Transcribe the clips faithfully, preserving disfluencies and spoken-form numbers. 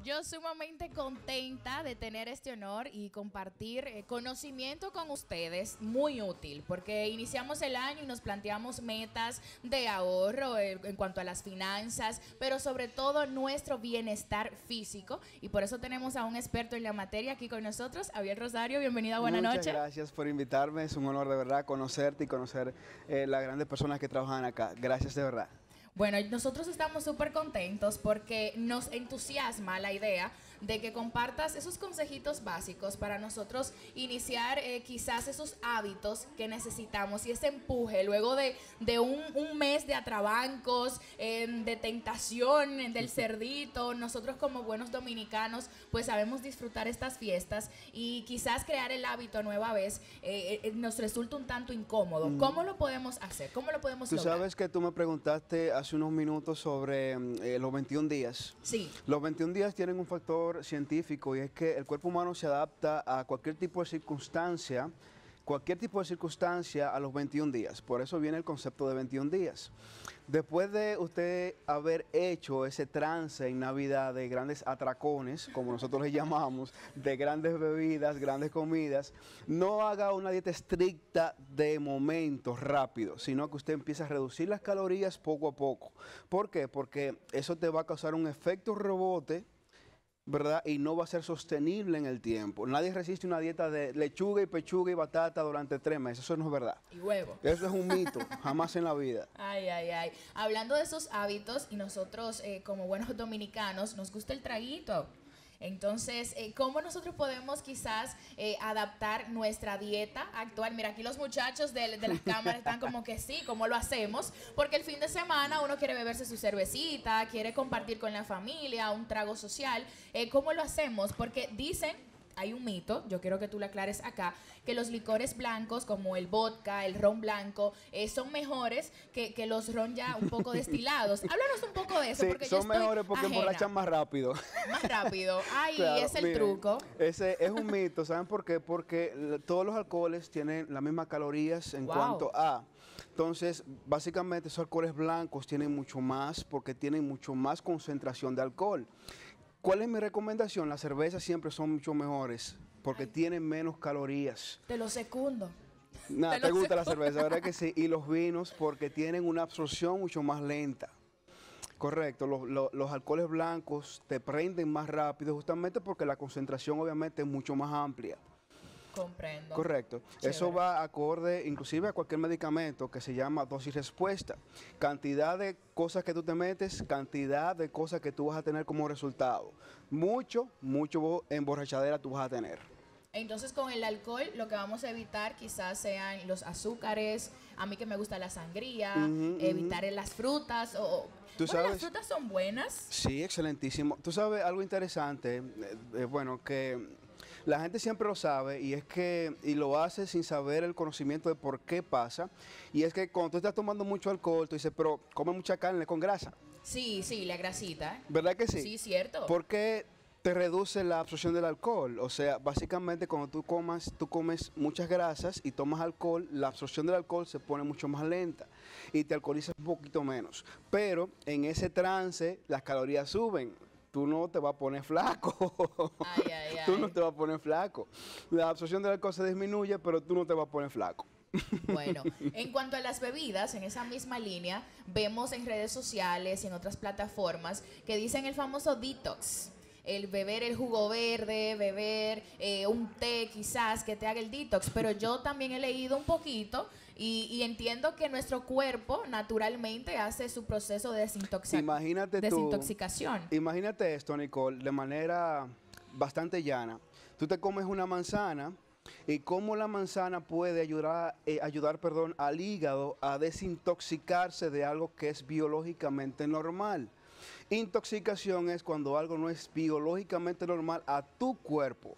Yo sumamente contenta de tener este honor y compartir eh, conocimiento con ustedes, muy útil, porque iniciamos el año y nos planteamos metas de ahorro eh, en cuanto a las finanzas, pero sobre todo nuestro bienestar físico, y por eso tenemos a un experto en la materia aquí con nosotros, Abiel Rosario. Bienvenido, buenas noches. Muchas gracias por invitarme, es un honor de verdad conocerte y conocer eh, las grandes personas que trabajan acá. Gracias de verdad. Bueno, nosotros estamos súper contentos porque nos entusiasma la idea de que compartas esos consejitos básicos para nosotros iniciar eh, quizás esos hábitos que necesitamos y ese empuje luego de, de un, un mes de atrabancos, eh, de tentación, del cerdito. Nosotros como buenos dominicanos pues sabemos disfrutar estas fiestas y quizás crear el hábito nueva vez eh, eh, nos resulta un tanto incómodo. Mm. ¿Cómo lo podemos hacer? ¿Cómo lo podemos Tú lograr? sabes que tú me preguntaste hace unos minutos sobre eh, los veintiún días. Sí. Los veintiún días tienen un factor científico y es que el cuerpo humano se adapta a cualquier tipo de circunstancia, cualquier tipo de circunstancia a los veintiún días. Por eso viene el concepto de veintiún días. Después de usted haber hecho ese trance en Navidad de grandes atracones, como nosotros le llamamos, de grandes bebidas, grandes comidas, no haga una dieta estricta de momentos rápidos, sino que usted empiece a reducir las calorías poco a poco. ¿Por qué? Porque eso te va a causar un efecto rebote, ¿verdad? Y no va a ser sostenible en el tiempo. Nadie resiste una dieta de lechuga y pechuga y batata durante tres meses. Eso no es verdad. Y huevo. Eso es un mito. Jamás en la vida. Ay, ay, ay. Hablando de esos hábitos, y nosotros eh, como buenos dominicanos nos gusta el traguito. Entonces, eh, ¿cómo nosotros podemos quizás eh, adaptar nuestra dieta actual? Mira, aquí los muchachos de, de las cámaras están como que sí, ¿cómo lo hacemos? Porque el fin de semana uno quiere beberse su cervecita, quiere compartir con la familia, un trago social. Eh, ¿Cómo lo hacemos? Porque dicen... Hay un mito, yo quiero que tú lo aclares acá, que los licores blancos como el vodka, el ron blanco, eh, son mejores que, que los ron ya un poco destilados. Háblanos un poco de eso, Sí, porque son yo estoy mejores porque ajena. emborrachan más rápido. Más rápido. Ay, Claro, es el miren, truco. Ese es un mito, ¿saben por qué? Porque todos los alcoholes tienen las mismas calorías en Wow. cuanto a... Entonces, básicamente esos alcoholes blancos tienen mucho más porque tienen mucho más concentración de alcohol. ¿Cuál es mi recomendación? Las cervezas siempre son mucho mejores porque Ay. tienen menos calorías. Te lo secundo. Nada, te, te gusta la cerveza, ¿verdad que sí? Y los vinos porque tienen una absorción mucho más lenta. Correcto, los, los, los alcoholes blancos te prenden más rápido justamente porque la concentración obviamente es mucho más amplia. Comprendo. Correcto. Chévere. Eso va acorde inclusive a cualquier medicamento que se llama dosis respuesta. Cantidad de cosas que tú te metes, cantidad de cosas que tú vas a tener como resultado. Mucho, mucho emborrachadera tú vas a tener. Entonces con el alcohol lo que vamos a evitar quizás sean los azúcares, a mí que me gusta la sangría, uh-huh, evitar uh-huh. las frutas o... ¿Tú bueno, sabes? ¿Las frutas son buenas? Sí, excelentísimo. Tú sabes algo interesante, eh, eh, bueno, que... La gente siempre lo sabe y es que, y lo hace sin saber el conocimiento de por qué pasa. Y es que cuando tú estás tomando mucho alcohol, tú dices, pero come mucha carne con grasa. Sí, sí, la grasita. ¿Verdad que sí? Sí, cierto. Porque te reduce la absorción del alcohol. O sea, básicamente cuando tú comas, tú comes muchas grasas y tomas alcohol, la absorción del alcohol se pone mucho más lenta y te alcoholizas un poquito menos. Pero en ese trance las calorías suben. Tú no te vas a poner flaco. Ay, ay, ay. Tú no te vas a poner flaco. La absorción del alcohol se disminuye, pero tú no te vas a poner flaco. Bueno, en cuanto a las bebidas, en esa misma línea, vemos en redes sociales y en otras plataformas que dicen el famoso detox. El beber el jugo verde, beber eh, un té quizás que te haga el detox, pero yo también he leído un poquito y, y entiendo que nuestro cuerpo naturalmente hace su proceso de desintoxica imagínate desintoxicación. Tú, imagínate esto, Nicole, de manera bastante llana. Tú te comes una manzana y cómo la manzana puede ayudar, eh, ayudar perdón, al hígado a desintoxicarse de algo que es biológicamente normal. Intoxicación es cuando algo no es biológicamente normal a tu cuerpo.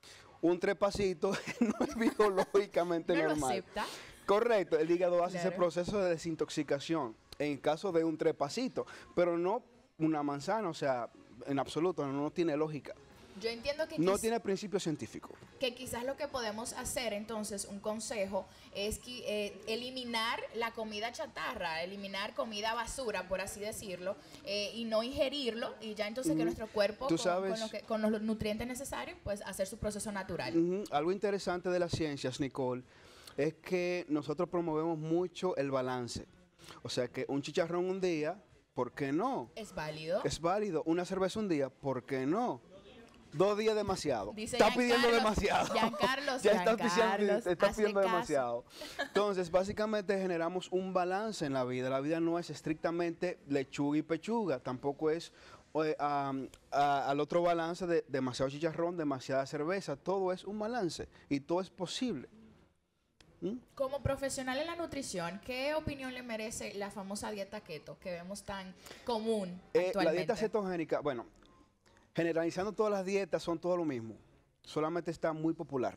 Un trepacito no es biológicamente ¿No normal. lo acepta? Correcto, el hígado hace Claro. ese proceso de desintoxicación en caso de un trepacito, pero no una manzana, o sea, en absoluto, no, no tiene lógica. Yo entiendo que no quiz- tiene principio científico. que quizás lo que podemos hacer entonces, un consejo, es que, eh, eliminar la comida chatarra, eliminar comida basura, por así decirlo, eh, y no ingerirlo, y ya entonces que Ujú. nuestro cuerpo, Tú con, sabes- con lo que- con los nutrientes necesarios, pues hacer su proceso natural. Ujú. Algo interesante de las ciencias, Nicole, es que nosotros promovemos mucho el balance. O sea que un chicharrón un día, ¿por qué no? ¿Es válido? Es válido. Una cerveza un día, ¿por qué no? Dos días demasiado. Dice Está pidiendo Giancarlo- demasiado. Giancarlos, ya está, Giancarlos, pidiendo, está hazle pidiendo caso. demasiado. Entonces, básicamente generamos un balance en la vida. La vida no es estrictamente lechuga y pechuga. Tampoco es eh, um, a- al otro balance de demasiado chicharrón, demasiada cerveza. Todo es un balance y todo es posible. ¿Mm? Como profesional en la nutrición, ¿qué opinión le merece la famosa dieta keto que vemos tan común Eh, la actualmente? dieta cetogénica, bueno, generalizando todas las dietas son todo lo mismo. Solamente está muy popular.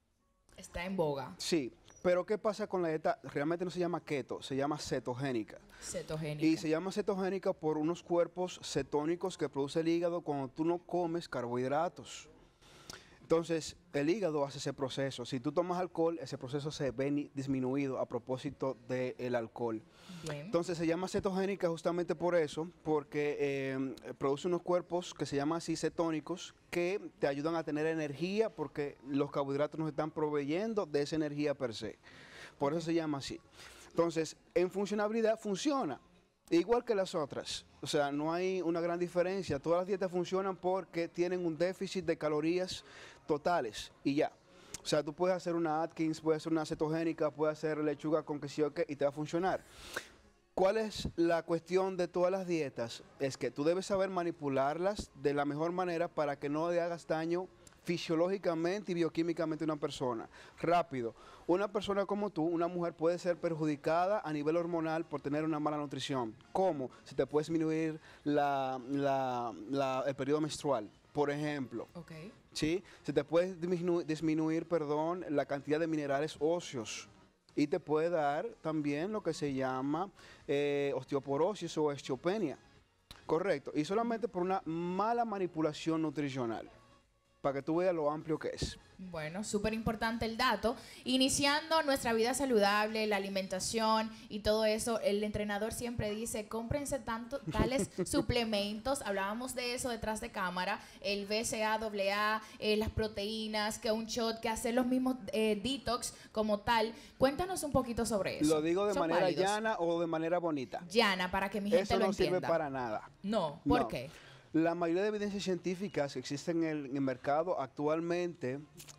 Está en boga, Sí, pero ¿qué pasa con la dieta? Realmente no se llama keto, se llama cetogénica. cetogénica. Y se llama cetogénica por unos cuerpos cetónicos que produce el hígado cuando tú no comes carbohidratos. Entonces, el hígado hace ese proceso. Si tú tomas alcohol, ese proceso se ve ni- disminuido a propósito del alcohol. Bien. Entonces, se llama cetogénica justamente por eso, porque eh, produce unos cuerpos que se llaman así cetónicos, que te ayudan a tener energía, porque los carbohidratos nos están proveyendo de esa energía per se. Por eso se llama así. Entonces, en funcionabilidad funciona, igual que las otras. O sea, no hay una gran diferencia. Todas las dietas funcionan porque tienen un déficit de calorías totales y ya. O sea, tú puedes hacer una Atkins, puedes hacer una cetogénica, puedes hacer lechuga con que sí o qué y te va a funcionar. ¿Cuál es la cuestión de todas las dietas? Es que tú debes saber manipularlas de la mejor manera para que no le hagas daño fisiológicamente y bioquímicamente a una persona. Rápido, una persona como tú, una mujer puede ser perjudicada a nivel hormonal por tener una mala nutrición. ¿Cómo? Se te puede disminuir la, la- la- el periodo menstrual, por ejemplo. Ok. ¿Sí? Se te puede disminu- disminuir, perdón, la cantidad de minerales óseos y te puede dar también lo que se llama eh, osteoporosis o osteopenia. Correcto. Y solamente por una mala manipulación nutricional, para que tú veas lo amplio que es. Bueno, súper importante el dato. Iniciando nuestra vida saludable, la alimentación y todo eso, el entrenador siempre dice, cómprense tanto, tales suplementos. Hablábamos de eso detrás de cámara, el B C A A A, eh, las proteínas, que un shot, que hacer los mismos eh, detox como tal. Cuéntanos un poquito sobre eso. Lo digo de ¿Son manera válidos? llana o de manera bonita. Llana, para que mi gente Eso lo no entienda. sirve para nada. No, ¿por No. qué? La mayoría de evidencias científicas que existen en el, en el mercado actualmente,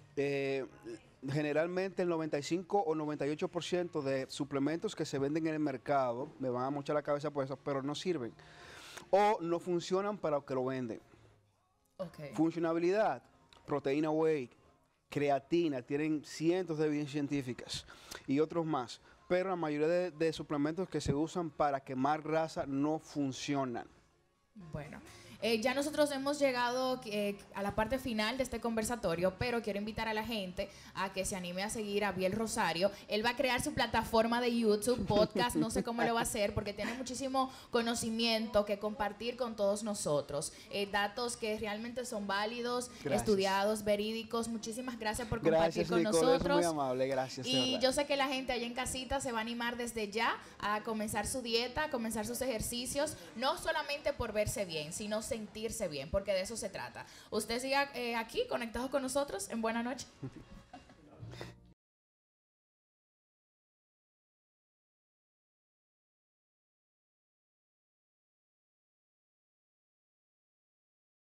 eh, generalmente el noventa y cinco o noventa y ocho por ciento de suplementos que se venden en el mercado, me van a mochar la cabeza por eso, pero no sirven. O no funcionan para lo que lo venden. Ok. Funcionabilidad, proteína whey, creatina, tienen cientos de evidencias científicas y otros más. Pero la mayoría de, de suplementos que se usan para quemar grasa no funcionan. Bueno, eh, ya nosotros hemos llegado eh, a la parte final de este conversatorio, pero quiero invitar a la gente a que se anime a seguir a Biel Rosario. Él va a crear su plataforma de YouTube, podcast, no sé cómo lo va a hacer, porque tiene muchísimo conocimiento que compartir con todos nosotros. Eh, datos que realmente son válidos, Gracias. estudiados, verídicos. Muchísimas gracias por compartir Gracias, con Nicole, nosotros. es muy amable, gracias. de Y verdad. yo sé que la gente allá en casita se va a animar desde ya a comenzar su dieta, a comenzar sus ejercicios, no solamente por verse bien, sino sentirse bien, porque de eso se trata. Usted siga eh, aquí conectado con nosotros en Buena Noche.